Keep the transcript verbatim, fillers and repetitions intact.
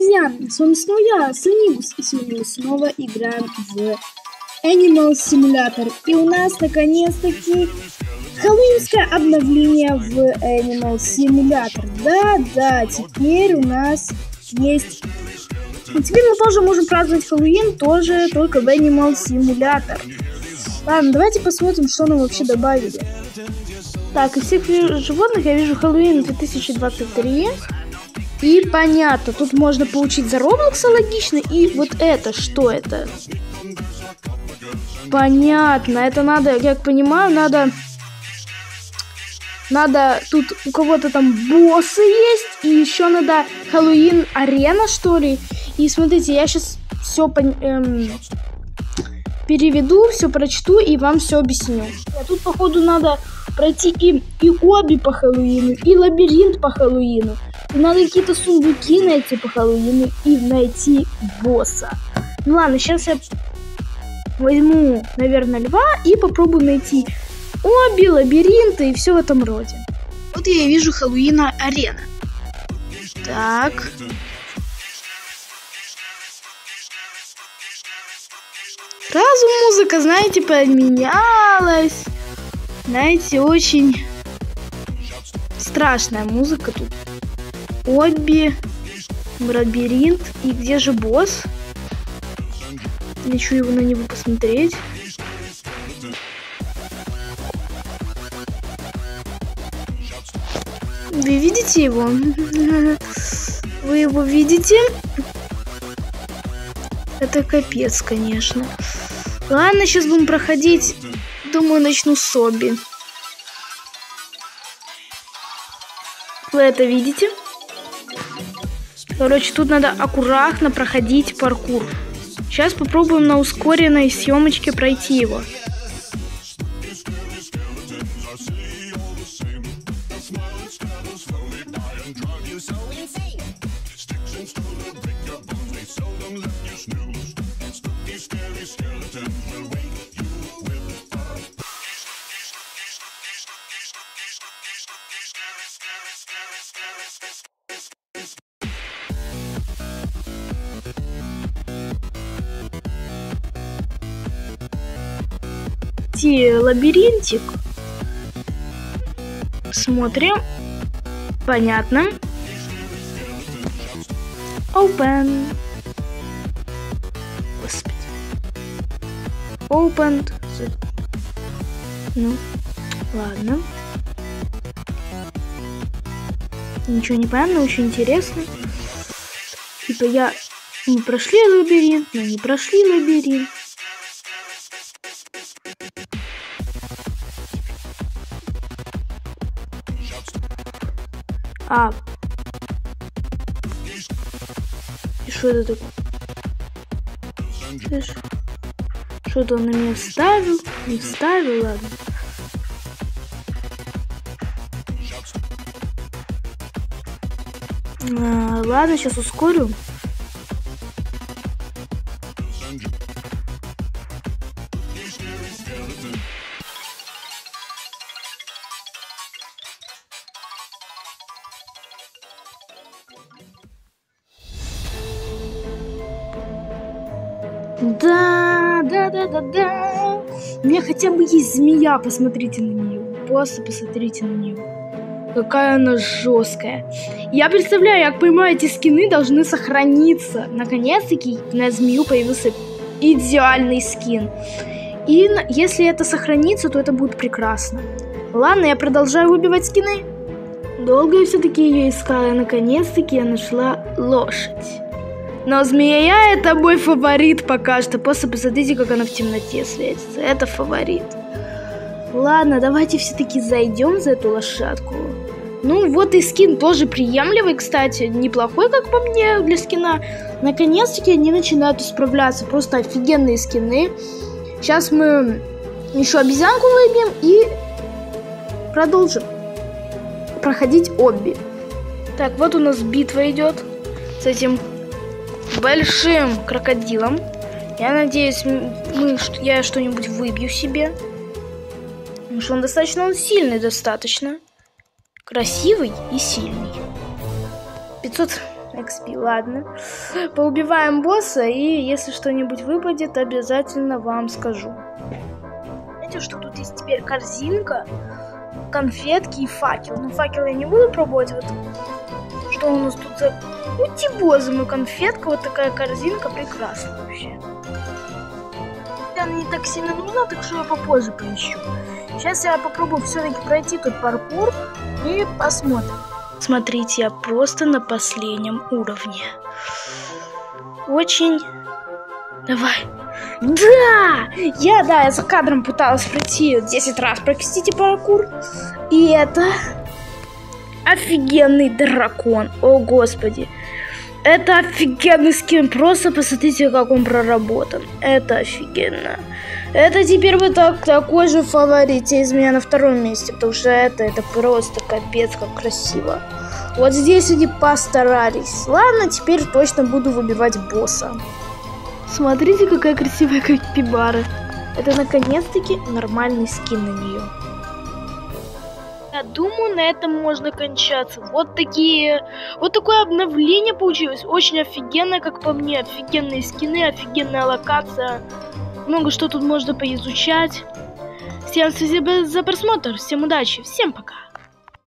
друзья, с вами снова я, Саниус, и сегодня мы снова играем в Animal Simulator. И у нас наконец-таки хэллоуинское обновление в Animal Simulator. Да-да, теперь у нас есть... И теперь мы тоже можем праздновать Хэллоуин, тоже только в Animal Simulator. Ладно, давайте посмотрим, что нам вообще добавили. Так, из всех животных я вижу Хэллоуин две тысячи двадцать три. И понятно, тут можно получить за Роблокса логично. И вот это, что это? Понятно, это надо, я как понимаю, надо... Надо, тут у кого-то там боссы есть. И еще надо Хэллоуин арена, что ли. И смотрите, я сейчас все пон... эм... переведу, все прочту и вам все объясню. А тут, походу, надо пройти и, и обе по Хэллоуину, и лабиринт по Хэллоуину. И надо какие-то сундуки найти по Хэллоуину и найти босса. Ну ладно, сейчас я возьму, наверное, льва и попробую найти обе лабиринты и все в этом роде. Вот я и вижу Хэллоуина арена. Так. Сразу музыка, знаете, поменялась. Знаете, очень страшная музыка тут. Обе, лабиринт. И где же босс? Хочу его на него посмотреть. Вы видите его? Вы его видите? Это капец, конечно. Ладно, сейчас будем проходить. Думаю, начну с обби. Вы это видите? Короче, тут надо аккуратно проходить паркур. Сейчас попробуем на ускоренной съемочке пройти его. Лабиринтик. Смотрим. Понятно. Open. Господи. Opened. Ну, ладно. Ничего не понятно, очень интересно. Типа я... Мы прошли лабиринт, но не прошли лабиринт. А. И что это такое? Что-то он на меня вставил. Не вставил, ладно. А, ладно, сейчас ускорю. Да, да, да, да, да. У меня хотя бы есть змея, посмотрите на нее. Просто посмотрите на нее. Какая она жесткая. Я представляю, я понимаю, эти скины должны сохраниться. Наконец-таки на змею появился идеальный скин. И если это сохранится, то это будет прекрасно. Ладно, я продолжаю выбивать скины. Долго я все-таки ее искала. Наконец-таки я нашла лошадь. Но змея — это мой фаворит пока что. Просто посмотрите, как она в темноте светится. Это фаворит. Ладно, давайте все-таки зайдем за эту лошадку. Ну, вот и скин тоже приемлемый, кстати. Неплохой, как по мне, для скина. Наконец-таки они начинают исправляться. Просто офигенные скины. Сейчас мы еще обезьянку выбьем и продолжим проходить обби. Так, вот у нас битва идет с этим... большим крокодилом. Я надеюсь, мы, я что-нибудь выбью себе. Потому что он достаточно, он сильный достаточно. Красивый и сильный. пятьсот икс пи, ладно. Поубиваем босса, и если что-нибудь выпадет, обязательно вам скажу. Знаете, что тут есть теперь корзинка, конфетки и факел. Ну, факел я не буду пробовать. Вот что у нас тут за утибозом и конфетка. Вот такая корзинка прекрасная вообще. Она не так сильно нужна, так что я попозже поищу. Сейчас я попробую все-таки пройти тут паркур и посмотрим. Смотрите, я просто на последнем уровне. Очень... Давай. Да! Я, да, я за кадром пыталась пройти десять раз. Простите, паркур. И это... Офигенный дракон. О, господи. Это офигенный скин. Просто посмотрите, как он проработан. Это офигенно. Это теперь вот так, такой же фаворит из меня на втором месте. Потому что это, это просто капец, как красиво. Вот здесь они постарались. Ладно, теперь точно буду выбивать босса. Смотрите, какая красивая капибара. Это наконец-таки нормальный скин на нее. Я думаю, на этом можно кончаться. Вот такие, вот такое обновление получилось. Очень офигенно, как по мне. Офигенные скины, офигенная локация. Много что тут можно поизучать. Всем спасибо за просмотр. Всем удачи. Всем пока.